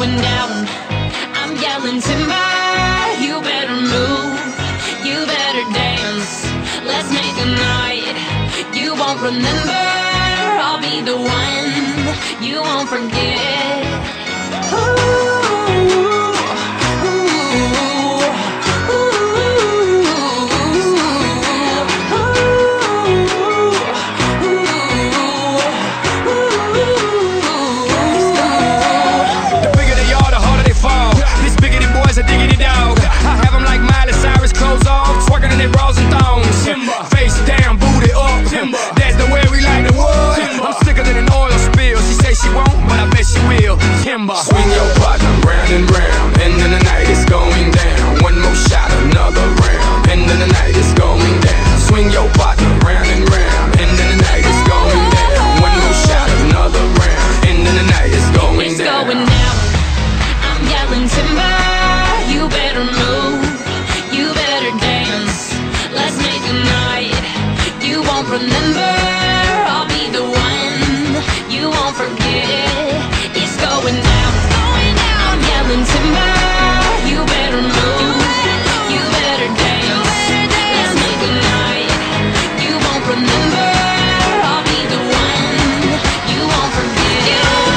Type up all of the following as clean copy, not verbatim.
going down. I'm yelling timber, you better move, you better dance. Let's make a night you won't remember. I'll be the one you won't forget. Face down, booty up. That's the way we like the wood. I'm sicker than an oil spill. She say she won't, but I bet she will. Timber. Swing your partner round and round, and then the night is going down. One more shot, another round, and then the night is going down. Swing your partner round and round, and then the night is going down. One more shot, another round, and then the night is going down. It's going down. I'm yelling timber, you better move, you better dance. Let's make a night you won't remember. I'll be the one you won't forget. It's going down. I'm yelling timber, you better move, you better dance. Let's make a night you won't remember. I'll be the one you won't forget.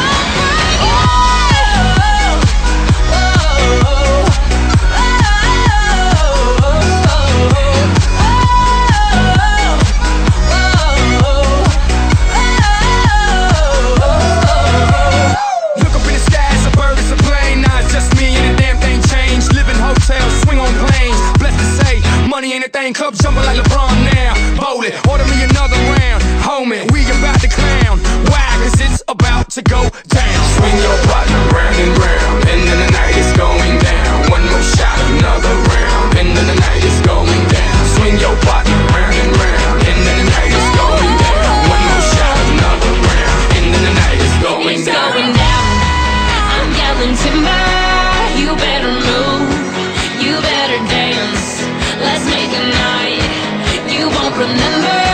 Money ain't a thing, club jumping like LeBron now. Bowling, order me another round. Homie, we about to clown. Why? Cause it's about to go down. Swing your partner round and round, and then the night is going down. One more shot, another round, and then the night is going down. Swing your partner round and round, and then the night is going down. One more shot, another round, and then the night is going down. It's going down. I'm yelling timber, you better move, you better dance. Let's make a night you won't remember.